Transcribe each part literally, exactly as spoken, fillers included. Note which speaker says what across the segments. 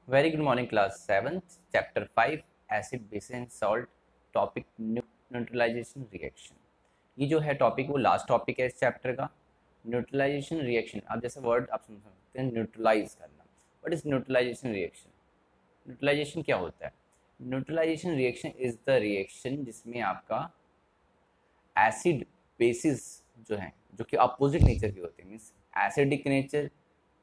Speaker 1: Very good morning class seven chapter five acid base and salt topic neutralization reaction. ये जो है topic वो last topic है इस चैप्टर का। न्यूट्रलाइजेशन रिएक्शन, आप जैसे वर्ड आप सुन सकते हैं न्यूट्रलाइज करना। What is neutralization reaction? Neutralization क्या होता है? Neutralization reaction is the reaction जिसमें आपका एसिड बेसिस जो है जो कि अपोजिट नेचर के होते हैं, मीन्स एसिडिक नेचर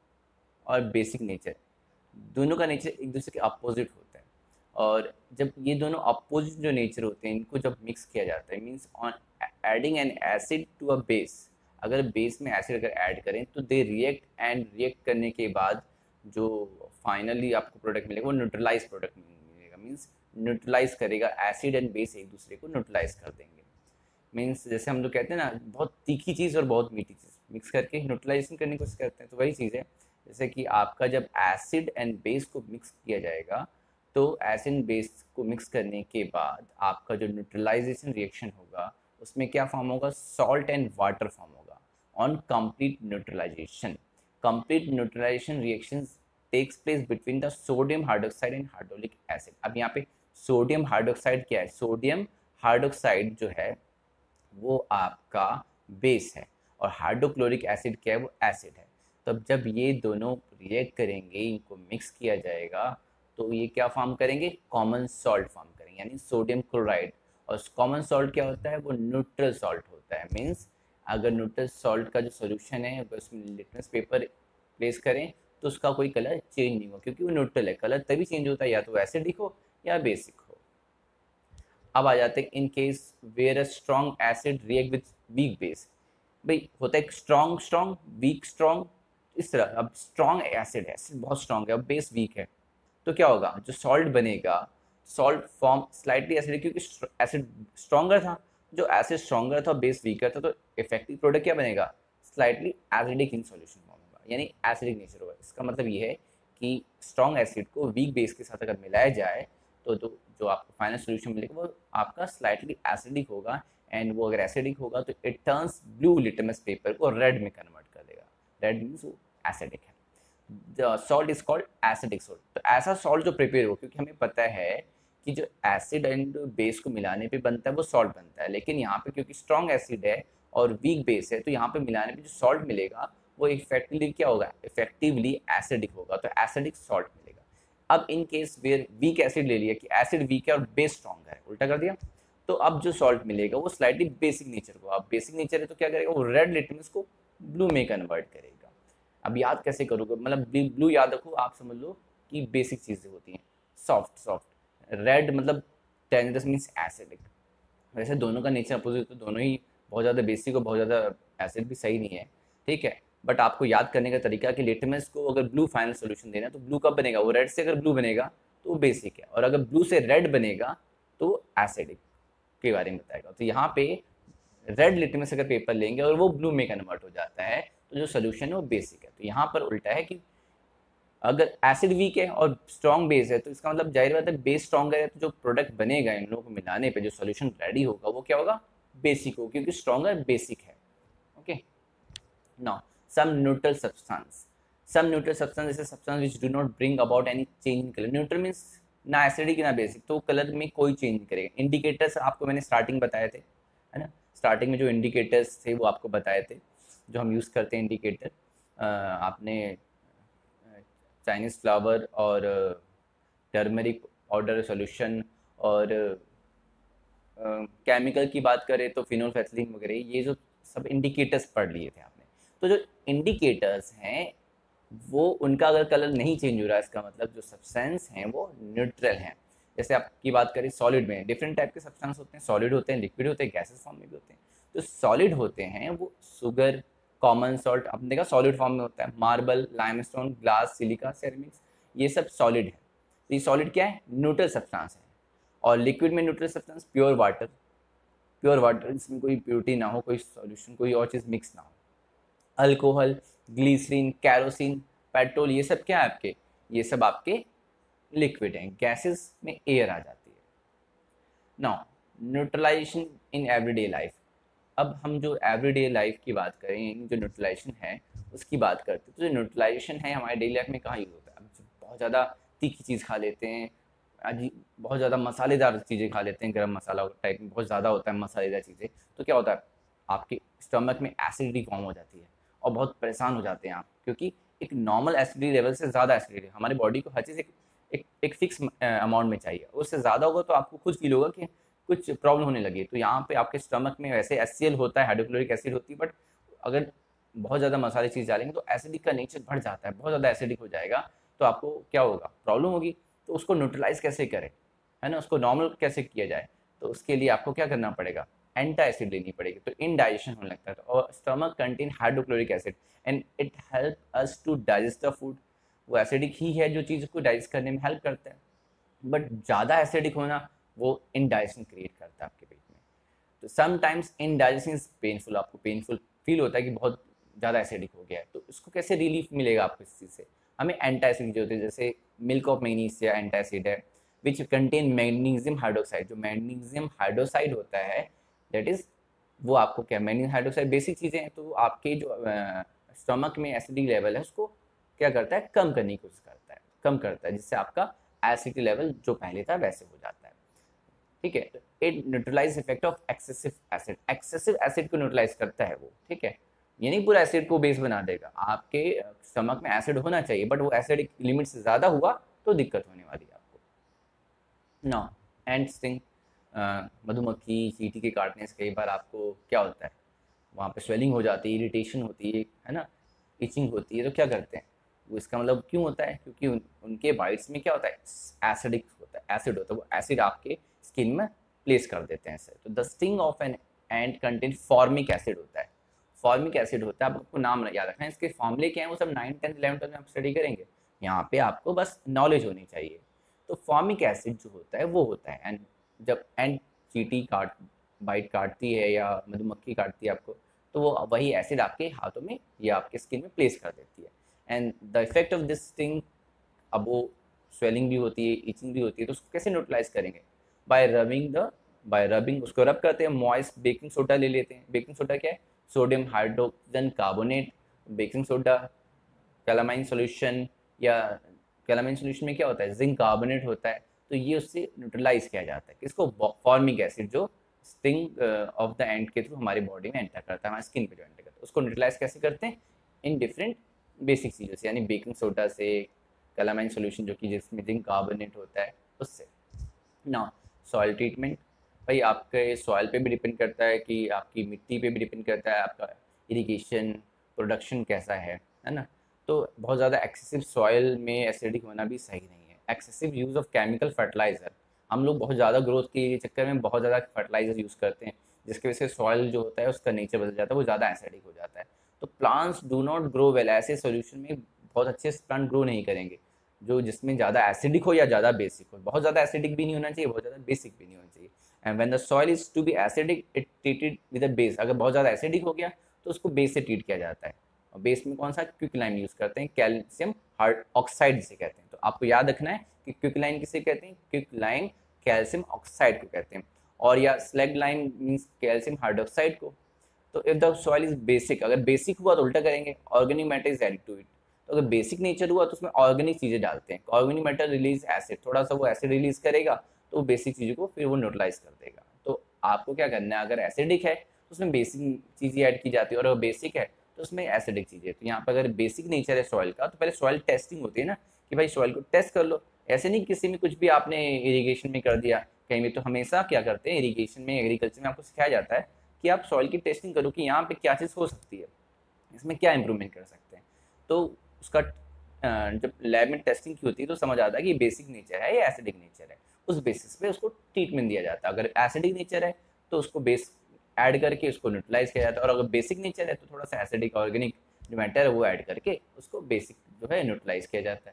Speaker 1: और बेसिक नेचर, दोनों का नेचर एक दूसरे के अपोजिट होता है। और जब ये दोनों अपोजिट जो नेचर होते हैं इनको जब मिक्स किया जाता है, means on adding an acid to a base, अगर बेस में एसिड अगर ऐड करें तो दे रिएक्ट, एंड रिएक्ट करने के बाद जो फाइनली आपको प्रोडक्ट मिलेगा वो न्यूट्रलाइज प्रोडक्ट मिलेगा। मीन्स न्यूट्रलाइज करेगा, एसिड एंड बेस एक दूसरे को न्यूट्रलाइज कर देंगे। मीन्स जैसे हम लोग कहते हैं ना, बहुत तीखी चीज़ और बहुत मीठी चीज़ मिक्स करके न्यूट्रलाइजेशन करने की कोशिश करते हैं, तो वही चीज़ है। जैसे कि आपका जब एसिड एंड बेस को मिक्स किया जाएगा तो एसिड एंड बेस को मिक्स करने के बाद आपका जो न्यूट्रलाइजेशन रिएक्शन होगा उसमें क्या फॉर्म होगा? सॉल्ट एंड वाटर फॉर्म होगा on complete neutralization. Complete neutralization reaction takes place between the sodium hydroxide and hydraulic acid. अब यहाँ पे सोडियम हाइड्रोक्साइड क्या है? सोडियम हाइड्रोक्साइड जो है वो आपका बेस है, और हाइड्रोक्लोरिक एसिड क्या है? वो एसिड है। तब जब ये दोनों रिएक्ट करेंगे, इनको मिक्स किया जाएगा, तो ये क्या फॉर्म करेंगे? कॉमन सॉल्ट फॉर्म करेंगे, यानी सोडियम क्लोराइड। और कॉमन सॉल्ट क्या होता है? वो न्यूट्रल सॉल्ट होता है। मीन्स अगर न्यूट्रल सॉल्ट का जो सोल्यूशन है अगर उसमें लिटमस पेपर प्लेस करें तो उसका कोई कलर चेंज नहीं होगा, क्योंकि वो न्यूट्रल है। कलर तभी चेंज होता है या तो एसिडिक हो या बेसिक हो। अब आ जाते हैं in case where a strong acid react with weak base. भाई होता है स्ट्रॉन्ग स्ट्रॉन्ग, वीक स्ट्रॉन्ग, इस तरह। अब स्ट्रॉन्ग एसिड है, एसिड बहुत स्ट्रॉन्ग है, अब बेस वीक है, तो क्या होगा? जो सॉल्ट बनेगा, सॉल्ट फॉर्म स्लाइटली एसिडिक, क्योंकि एसिड स्ट्रॉन्गर था। जो एसिड स्ट्रॉन्गर था, बेस वीकर था, तो इफेक्टिव प्रोडक्ट क्या बनेगा? Slightly acidic in solution form होगा, यानी एसिडिक नेचर होगा। इसका मतलब ये है कि स्ट्रॉन्ग एसिड को वीक बेस के साथ अगर मिलाया जाए तो जो जो आपको फाइनल सोल्यूशन मिलेगा वो आपका स्लाइटली एसिडिक होगा। एंड वो अगर एसिडिक होगा तो it turns blue litmus paper को रेड में कन्वर्ट कर देगा। रेड मीन्स वो एसिडिक है। The salt is called acidic salt. तो ऐसा सॉल्ट जो प्रिपेयर हो, क्योंकि हमें पता है कि जो एसिड एंड बेस को मिलाने पे बनता है वो सॉल्ट बनता है, लेकिन यहाँ पे क्योंकि स्ट्रॉन्ग एसिड है और वीक बेस है तो यहाँ पे मिलाने पे जो सॉल्ट मिलेगा वो इफेक्टिवली क्या होगा? इफेक्टिवली एसिडिक होगा, तो एसिडिक सॉल्ट मिलेगा। अब in case where weak acid ले लिया कि एसिड वीक है और बेस स्ट्रॉन्ग है, उल्टा कर दिया, तो अब जो सॉल्ट मिलेगा वो स्लाइटली बेसिक नेचर को, अब बेसिक नेचर है तो क्या करेगा? वो रेड लिटमस को ब्लू में कन्वर्ट करेगा। अब याद कैसे करोगे? मतलब ब्लू याद रखो, आप समझ लो कि बेसिक चीज़ें होती हैं, सॉफ्ट सॉफ्ट। रेड मतलब डेंजरस मीन्स एसिडिक। वैसे दोनों का नेचर अपोजिट, तो दोनों ही बहुत ज़्यादा बेसिक और बहुत ज़्यादा एसिड भी सही नहीं है, ठीक है। बट आपको याद करने का तरीका कि लिटमस को अगर ब्लू फाइनल सोल्यूशन देना है तो ब्लू कब बनेगा? वो रेड से अगर ब्लू बनेगा तो वो बेसिक है, और अगर ब्लू से रेड बनेगा तो वो एसिडिक के बारे में बताएगा। तो यहाँ पे रेड लिटमस अगर पेपर लेंगे और वो ब्लू में कन्वर्ट हो जाता है तो जो सोल्यूशन है वो बेसिक है। तो यहाँ पर उल्टा है कि अगर एसिड वीक है और स्ट्रॉन्ग बेस है तो इसका मतलब जाहिर बात है बेस स्ट्रॉन्गर है, तो जो प्रोडक्ट बनेगा इन लोगों को मिलाने पे जो सोल्यूशन रेडी होगा वो क्या होगा? बेसिक हो, क्योंकि स्ट्रॉन्गर बेसिक है। Okay, now some neutral substance. Some neutral substance जैसे substance which do not bring about any change in colour. Neutral means ना एसिडिक ना बेसिक, तो कलर में कोई चेंज नहीं करेगा। इंडिकेटर्स आपको मैंने स्टार्टिंग बताए थे, है ना। स्टार्टिंग में जो इंडिकेटर्स थे वो आपको बताए थे, जो हम यूज़ करते हैं इंडिकेटर। आपने चाइनीज़ फ्लावर और टर्मरिक पाउडर सॉल्यूशन और केमिकल की बात करें तो फिनोल्फेथलीन वगैरह, ये जो सब इंडिकेटर्स पढ़ लिए थे आपने। तो जो इंडिकेटर्स हैं वो उनका अगर कलर नहीं चेंज हो रहा है, इसका मतलब जो सब्सटेंस हैं वो न्यूट्रल हैं। जैसे आपकी बात करें सॉलिड में, डिफरेंट टाइप के सब्सटेंस होते हैं, सॉलिड होते हैं, लिक्विड होते हैं, गैसेस फॉर्म में भी होते हैं। तो सॉलिड होते हैं वो शुगर, कॉमन सॉल्ट, आपने देखा सॉलिड फॉर्म में होता है, marble, limestone, glass, silica, ceramics, ये सब सॉलिड है। तो ये सॉलिड क्या है? न्यूट्रल सब्सटेंस है। और लिक्विड में neutral substance pure water, pure water जिसमें कोई प्योरिटी ना हो, कोई सॉल्यूशन, कोई और चीज़ मिक्स ना हो। अल्कोहल, ग्लीसरीन, कैरोसिन, पेट्रोल, ये सब क्या है आपके? ये सब आपके लिक्विड हैं। गैसेस में एयर आ जाती है। Now neutralization in everyday life. अब हम जो एवरीडे लाइफ की बात करें, जो न्यूट्रलाइजेशन है उसकी बात करते हैं, तो जो न्यूट्रलाइजेशन है हमारे डेली लाइफ में कहाँ यूज़ होता है? अब बहुत ज़्यादा तीखी चीज़ खा लेते हैं, अजीब बहुत ज़्यादा मसालेदार चीज़ें खा लेते हैं, गरम मसाला टाइप में बहुत ज़्यादा होता है मसालेदार चीज़ें, तो क्या होता है आपके स्टमक में एसिडिटी फॉर्म हो जाती है और बहुत परेशान हो जाते हैं आप, क्योंकि एक नॉर्मल एसिडिटी लेवल से ज़्यादा एसिडिटी, हमारी बॉडी को हर चीज़ एक एक, एक फिक्स अमाउंट में चाहिए, उससे ज़्यादा होगा तो आपको खुद फील होगा कि कुछ प्रॉब्लम होने लगी। तो यहाँ पे आपके स्टमक में वैसे एच सी एल होता है, हाइड्रोक्लोरिक एसिड होती है, बट अगर बहुत ज़्यादा मसाले चीज़ डालेंगे तो एसिडिक का नेचर बढ़ जाता है, बहुत ज़्यादा एसिडिक हो जाएगा, तो आपको क्या होगा, प्रॉब्लम होगी। तो उसको न्यूट्रलाइज कैसे करें, है ना, उसको नॉर्मल कैसे किया जाए, तो उसके लिए आपको क्या करना पड़ेगा, एंटा एसिड लेनी पड़ेगी, तो इनडाइजेशन होने लगता है। तो और stomach contain hydrochloric acid and it help us to digest the food, वो एसिडिक ही है जो चीज़ को डाइजेस्ट करने में हेल्प करता है, बट ज़्यादा एसिडिक होना वो इनडाइजेशन क्रिएट करता है आपके पेट में। तो समटाइम्स इनडाइजेशन इज पेनफुल, आपको पेनफुल फील होता है कि बहुत ज़्यादा एसिडिक हो गया है, तो इसको कैसे रिलीफ मिलेगा आपको इस चीज़ से, हमें एंटासिड जो होते हैं, जैसे मिल्क ऑफ मैग्नीशिया एंटासिड है, विच कंटेन मैग्नीशियम हाइड्रोक्साइड, जो मैग्नीशियम हाइड्रोक्साइड होता है दैट इज वो आपको क्या, मैग्नीशियम हाइड्रोक्साइड बेसिक चीज़ें हैं, तो आपके जो स्टमक में एसिडिक लेवल है उसको क्या करता है, कम करने की कोशिश करता है, कम करता है, जिससे आपका एसिडिक लेवल जो पहले था वैसे हो जाता है। ठीक है, it neutralize effect of excessive acid, excessive acid को न्यूट्रलाइज करता है वो। ठीक है, ये नहीं पूरा एसिड को बेस बना देगा, आपके स्टमक में एसिड होना चाहिए, बट वो एसिड लिमिट से ज़्यादा हुआ तो दिक्कत होने वाली है आपको। ना एंड स्टिंग, मधुमक्खी चींटी के काटने से कई बार आपको क्या होता है, वहाँ पे स्वेलिंग हो जाती है, इरिटेशन होती है है ना, इचिंग होती है, तो क्या करते हैं वो, इसका मतलब क्यों होता है, क्योंकि उन, उनके बाइट्स में क्या होता है, एसिडिक होता है, एसिड होता है, वो एसिड आपके स्किन में प्लेस कर देते हैं ऐसे। तो the sting of an ant contain formic acid होता है, फॉर्मिक एसिड होता है, आपको नाम याद रखना है, इसके फॉर्मूले क्या है वो सब नाइन टेंथ इलेवन ट्वेल्थ में आप स्टडी करेंगे, यहाँ पे आपको बस नॉलेज होनी चाहिए। तो फॉर्मिक एसिड जो होता है वो होता है, एंड जब एंड चींटी काट बाइट काटती है या मधुमक्खी काटती है आपको, तो वो वही एसिड आपके हाथों में या आपके स्किन में प्लेस कर देती है, and the effect of this sting, अब वो स्वेलिंग भी होती है, इचिंग भी होती है, तो उसको कैसे न्यूट्रलाइज करेंगे, by rubbing the by rubbing, उसको रब करते हैं, मॉइस्ट बेकिंग सोडा ले लेते हैं, बेकिंग सोडा क्या है, sodium hydrogen carbonate, baking soda, calamine solution, या कैलामाइन सॉल्यूशन में क्या होता है, जिंक कार्बोनेट होता है, तो ये उससे न्यूट्रलाइज किया जाता है किसको, फॉर्मिक एसिड, जो स्टिंग ऑफ द एंड के थ्रू हमारी बॉडी में एंटर करता है, हमारे स्किन पे जो एंटर करता है, उसको न्यूट्रलाइज कैसे करते हैं, इन डिफरेंट बेसिक चीज़ों से, यानी बेकिंग सोडा से, कैलामाइन सॉल्यूशन जो कि जिसमें जिंक कार्बोनेट होता है उससे। ना सॉइल ट्रीटमेंट, भाई आपके सॉइल पे भी डिपेंड करता है कि आपकी मिट्टी पे भी डिपेंड करता है आपका इरिगेशन प्रोडक्शन कैसा है है ना, तो बहुत ज़्यादा एक्सेसिव सॉइल में एसिडिक होना भी सही नहीं है। Excessive use of chemical fertilizer, हम लोग बहुत ज़्यादा ग्रोथ के चक्कर में बहुत ज़्यादा फर्टिलाइजर यूज़ करते हैं, जिसकी वजह से सॉइल जो होता है उसका नेचर बदल जाता है, वो ज़्यादा एसिडिक हो जाता है। तो plants do not grow well, ऐसे सोल्यूशन में बहुत अच्छे से प्लांट ग्रो नहीं करेंगे जो जिसमें ज़्यादा एसिडिक हो या ज़्यादा बेसिक हो, बहुत ज़्यादा एसिडिक भी नहीं होना चाहिए, बहुत ज़्यादा बेसिक भी नहीं होना चाहिए। And when the soil is too be acidic it treated with a base, अगर बहुत ज़्यादा एसिडिक हो गया तो उसको बेस से ट्रीट किया जाता है, और बेस में कौन सा, क्विकलाइम यूज़ करते हैं, कैल्शियम हार्ड ऑक्साइड जिसे कहते हैं। तो आपको याद रखना है कि क्विकलाइन किसे कहते हैं, क्विकलाइन कैल्शियम ऑक्साइड को कहते हैं, और या slag line means calcium hydroxide को। तो if the soil is basic, अगर बेसिक हुआ तो उल्टा करेंगे, organic matter is added to it, तो अगर बेसिक नेचर हुआ तो उसमें ऑर्गेनिक चीज़ें डालते हैं, ऑर्गेनिक मैटर रिलीज एसिड, थोड़ा सा वो एसिड रिलीज करेगा तो बेसिक चीज़ों को फिर वो न्यूट्रलाइज कर देगा। तो आपको क्या करना है, अगर एसिडिक है तो उसमें बेसिक चीज़ें ऐड की जाती है, और अगर बेसिक है तो उसमें एसिडिक चीज़ें। तो यहाँ पर अगर बेसिक नेचर है सॉइल का तो पहले सॉइल टेस्टिंग होती है ना, कि भाई सॉइल को टेस्ट कर लो, ऐसे नहीं किसी में कुछ भी आपने इरीगेशन में कर दिया कहीं भी। तो हमेशा क्या करते हैं इरीगेशन में, एग्रीकल्चर में आपको सिखाया जाता है कि आप सॉइल की टेस्टिंग करो कि यहाँ पे क्या चीज़ हो सकती है, इसमें क्या इंप्रूवमेंट कर सकते हैं। तो उसका जब लैब में टेस्टिंग की होती है तो समझ आता है कि बेसिक नेचर है या एसिडिक नेचर है, उस बेसिस पे उसको ट्रीटमेंट दिया जाता है। अगर एसिडिक नेचर है तो उसको बेस ऐड करके उसको न्यूट्रलाइज किया जाता है, और अगर बेसिक नेचर है तो थोड़ा सा एसिडिक ऑर्गेनिक जो मैटर है वो ऐड करके उसको बेसिक जो है न्यूट्रलाइज किया जाता है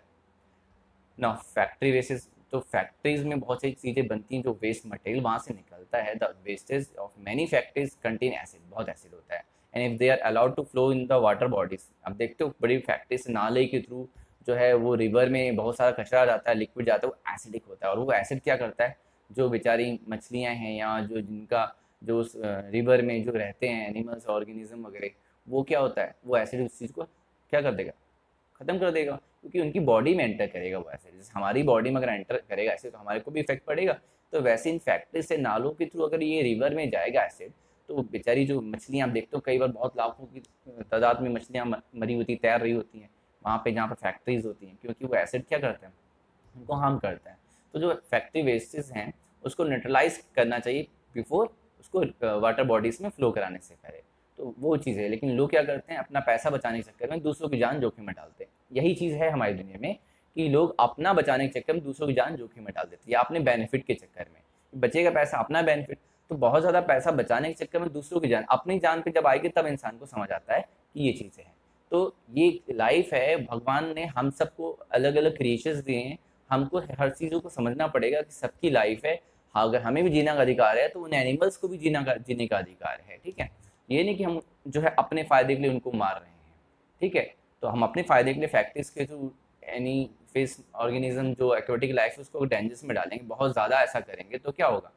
Speaker 1: ना। फैक्ट्री वेसेस, तो फैक्ट्रीज में बहुत सारी चीज़ें बनती हैं, जो वेस्ट मटेरियल वहाँ से निकलता है, the wastage of many factories contain acid, बहुत एसिड होता है, and if they are allowed to flow in the water bodies. अब देखते हो बड़ी फैक्ट्री से नाले के थ्रू जो है वो रिवर में बहुत सारा कचरा जाता है, लिक्विड जाता है, वो एसिडिक होता है, और वो एसिड क्या करता है, जो बेचारी मछलियाँ हैं या जो जिनका जो उस रिवर में जो रहते हैं एनिमल्स ऑर्गेनिज्म वगैरह, वो क्या होता है, वो एसिड उस चीज़ को क्या कर देगा, ख़त्म कर देगा। क्योंकि उनकी बॉडी में एंटर करेगा वो एसिड। जैसे हमारी बॉडी में अगर एंटर करेगा एसिड तो हमारे को भी इफेक्ट पड़ेगा। तो वैसे इन फैक्ट्री से नालों के थ्रू अगर ये रिवर में जाएगा एसिड, तो बेचारी जो मछलियाँ आप देखते हो कई बार बहुत लाखों की तादाद में मछलियाँ मरी होती तैर रही होती हैं वहाँ पे जहाँ पर फैक्ट्रीज होती हैं, क्योंकि वो एसिड क्या करते हैं, उनको हार्म करते हैं। तो जो फैक्ट्री वेस्टेज हैं उसको न्यूट्रलाइज करना चाहिए बिफोर उसको वाटर बॉडीज में फ्लो कराने से पहले। तो वो चीज़ है। लेकिन लोग क्या करते हैं, अपना पैसा बचाने के चक्कर में दूसरों की जान जोखिम में डालते हैं। यही चीज़ है हमारी दुनिया में कि लोग अपना बचाने के चक्कर में दूसरों की जान जोखिम में डाल देते हैं, या अपने बेनिफिट के चक्कर में बचेगा पैसा, अपना बेनिफिट। तो बहुत ज़्यादा पैसा बचाने के चक्कर में दूसरों की जान, अपनी जान पे जब आएगी तब इंसान को समझ आता है कि ये चीज़ें हैं। तो ये लाइफ है, भगवान ने हम सबको अलग अलग क्रिएशंस दिए हैं, हमको हर चीज़ों को समझना पड़ेगा कि सबकी लाइफ है। हाँ, अगर हमें भी जीने का अधिकार है तो उन एनिमल्स को भी जीना का जीने का अधिकार है। ठीक है, ये नहीं कि हम जो है अपने फ़ायदे के लिए उनको मार रहे हैं। ठीक है, तो हम अपने फ़ायदे के लिए फैक्ट्रीज के थ्रू एनी फिश ऑर्गेनिज्म जो एक्वेटिक लाइफ है उसको डेंजर्स में डालेंगे, बहुत ज़्यादा ऐसा करेंगे तो क्या होगा,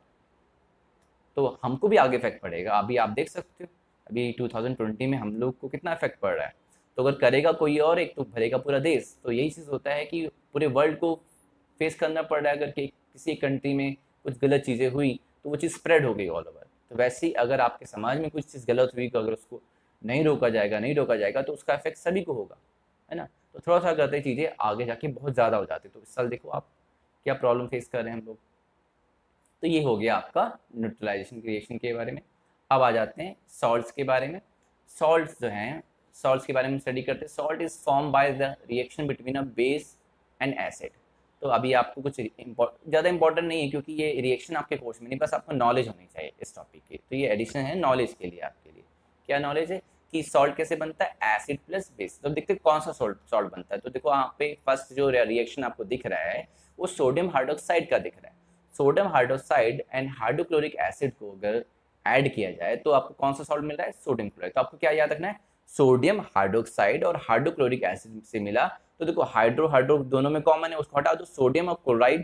Speaker 1: तो हमको भी आगे इफेक्ट पड़ेगा। अभी आप देख सकते हो अभी टू थाउजेंड ट्वेंटी में हम लोग को कितना इफेक्ट पड़ रहा है। तो अगर करेगा कोई और एक तो भरेगा पूरा देश। तो यही चीज़ होता है कि पूरे वर्ल्ड को फेस करना पड़ रहा है। अगर कि किसी कंट्री में कुछ गलत चीज़ें हुई तो वो चीज़ स्प्रेड हो गई ऑल ओवर। तो वैसे ही अगर आपके समाज में कुछ चीज़ गलत हुई तो अगर उसको नहीं रोका जाएगा नहीं रोका जाएगा तो उसका इफेक्ट सभी को होगा, है ना। तो थोड़ा सा करते चीज़ें आगे जाके बहुत ज़्यादा हो जाती। तो इस साल देखो आप क्या प्रॉब्लम फेस कर रहे हैं हम लोग। तो ये हो गया आपका न्यूट्रलाइजेशन रिएक्शन के बारे में। अब आ जाते हैं सॉल्ट्स के बारे में। सॉल्ट्स जो हैं, सॉल्ट्स के बारे में स्टडी करते हैं। Salt is form by the reaction between a base and acid. तो अभी आपको कुछ ज़्यादा इंपॉर्टेंट नहीं है क्योंकि ये रिएक्शन आपके कोर्स में नहीं, बस आपको नॉलेज होनी चाहिए इस टॉपिक की। तो ये एडिशन है नॉलेज के लिए आपके लिए। क्या नॉलेज है कि सॉल्ट कैसे बनता है, एसिड प्लस बेस। तो देखते हैं कौन सा सॉल्ट सॉल्ट बनता है। तो देखो यहाँ पे फर्स्ट जो रिएक्शन आपको दिख रहा है वो सोडियम हाइड्रोक्साइड का दिख रहा है। Sodium hydroxide and hydrochloric acid को अगर ऐड किया जाए तो आपको कौन सा सॉल्ट मिल रहा है, सोडियम क्लोराइड। तो आपको क्या याद रखना है, सोडियम हाइड्रोक्साइड और हाइड्रोक्लोरिक एसिड से मिला। तो देखो हाइड्रो हाइड्रो दोनों में कॉमन है, उसको हटा दो, सोडियम और क्लोराइड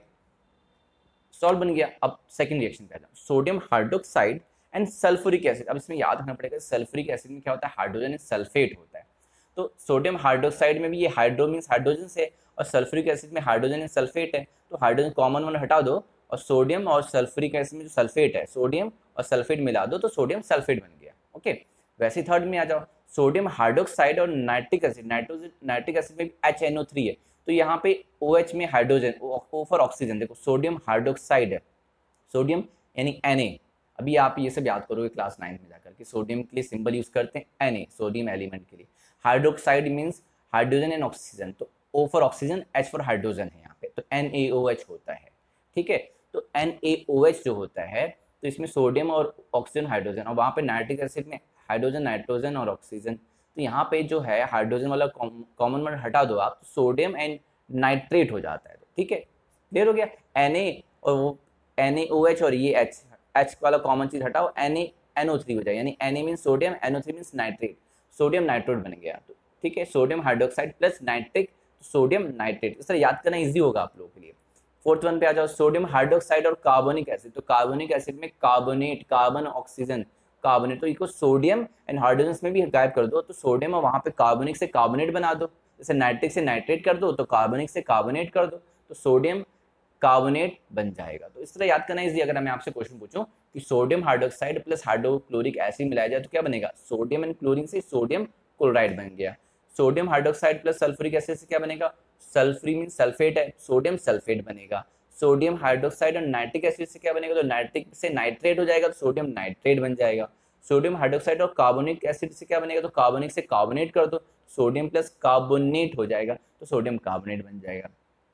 Speaker 1: सॉल्ट बन गया। अब सेकंड रिएक्शन पे आ जाओ, sodium hydroxide and sulphuric acid. अब इसमें याद रखना पड़ेगा सल्फ्यूरिक एसिड में क्या होता है, हाइड्रोजन सल्फेट होता है। तो सोडियम हाइड्रोक्साइड में भी ये हाइड्रो मीन्स हाइड्रोजन से, और सल्फ्यूरिक एसिड में हाइड्रोजन सल्फेट है। तो हाइड्रोजन कॉमन वन हटा दो और सोडियम और सल्फ्यूरिक एसिड में जो सल्फेट है, सोडियम और सल्फेट मिला दो तो सोडियम सल्फेट बन गया। ओके, वैसे थर्ड में आ जाओ, सोडियम हाइड्रोक्साइड और nitric acid. Nitrogen nitric acid में एच एन ओ थ्री है। तो यहाँ पे OH में हाइड्रोजन, O फॉर ऑक्सीजन। देखो सोडियम हाइड्रोक्साइड है, सोडियम यानी Na। अभी आप ये सब याद करोगे क्लास नाइन्थ में जाकर कि सोडियम के लिए सिंबल यूज करते हैं Na, सोडियम एलिमेंट के लिए। Hydroxide means hydrogen and oxygen. तो O for oxygen, H for hydrogen है यहाँ पे, तो N A O H होता है। ठीक है, तो N A O H जो होता है तो इसमें सोडियम और ऑक्सीजन हाइड्रोजन, और वहाँ पे नाइट्रिक एसिड में हाइड्रोजन नाइट्रोजन और ऑक्सीजन। तो यहाँ पे जो है हाइड्रोजन वाला कॉमन वर्ड हटा दो आप, तो सोडियम एंड नाइट्रेट हो जाता है। ठीक है, क्लियर हो गया। Na और वो NaOH और ये H H वाला कॉमन चीज हटाओ, Na N O थ्री हो जाए, यानी Na mean sodium, N O three mean nitrate, sodium nitrate बन गया। तो ठीक है, sodium hydroxide plus nitric, sodium nitrate. इस तरह याद करना इजी होगा आप लोगों के लिए। फोर्थ वन पे आ जाओ, सोडियम हाइड्रोक्साइड और कार्बोनिक एसिड। तो कार्बोनिक एसिड में कार्बोनेट, कार्बन ऑक्सीजन, कार्बोनेट, तो इको सोडियम एंड हाइड्रोजन में भी गायब कर दो तो सोडियम, और वहाँ पे कार्बोनिक से कार्बोनेट बना दो। जैसे नाइट्रिक से नाइट्रेट कर दो तो कार्बोनिक से कार्बोनेट कर दो, तो सोडियम कार्बोनेट बन जाएगा। तो इस तरह याद करना इजी। अगर मैं आपसे क्वेश्चन पूछूं कि sodium hydroxide plus hydrochloric acid मिलाया जाए तो क्या बनेगा, सोडियम एंड क्लोरीन से सोडियम क्लोराइड बन गया। Sodium hydroxide plus sulphuric acid से क्या बनेगा, सल्फ्यूरिक मीन सल्फेट है, सोडियम सल्फेट बनेगा। सोडियम हाइड्रोक्साइड और नाइट्रिक एसिड से क्या बनेगा, तो नाइट्रिक से नाइट्रेट हो जाएगा तो सोडियम नाइट्रेट बन जाएगा। सोडियम हाइड्रोक्साइड और कार्बोनिक एसिड से क्या बनेगा, तो कार्बोनिक से कार्बोनेट कर दो, सोडियम प्लस कार्बोनेट हो जाएगा तो सोडियम कार्बोनेट बन जाएगा।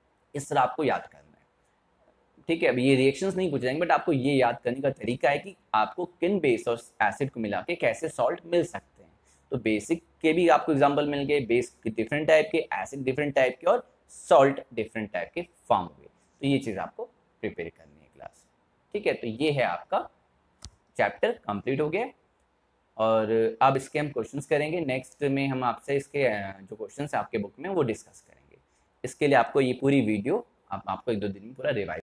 Speaker 1: इस तरह आपको याद करना है। ठीक है, अभी ये रिएक्शंस नहीं पूछ जाएंगे, बट आपको ये याद करने का तरीका है कि आपको किन बेस और एसिड को मिला के कैसे सॉल्ट मिल सकते हैं। तो बेसिक के भी आपको एग्जांपल मिल गए, बेस के डिफरेंट टाइप के, एसिड डिफरेंट टाइप के, और सॉल्ट डिफरेंट टाइप के फॉर्म हुए। तो ये चीज़ आपको प्रिपेयर करनी है क्लास। ठीक है, तो ये है आपका चैप्टर कंप्लीट हो गया, और अब इसके हम क्वेश्चंस करेंगे। नेक्स्ट में हम आपसे इसके जो क्वेश्चंस आपके बुक में वो डिस्कस करेंगे। इसके लिए आपको ये पूरी वीडियो आप, आपको एक दो दिन में पूरा रिवाइज